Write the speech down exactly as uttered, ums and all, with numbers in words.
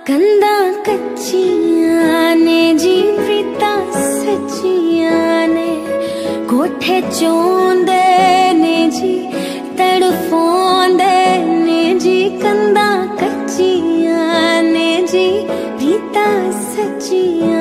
कंधा कच्चियां ने जी प्रीता सच्चियां ने, कोठे चोंदे ने जी तड़फोंदे ने जी, कंधा कच्चियां ने जी प्रीता सच्चियां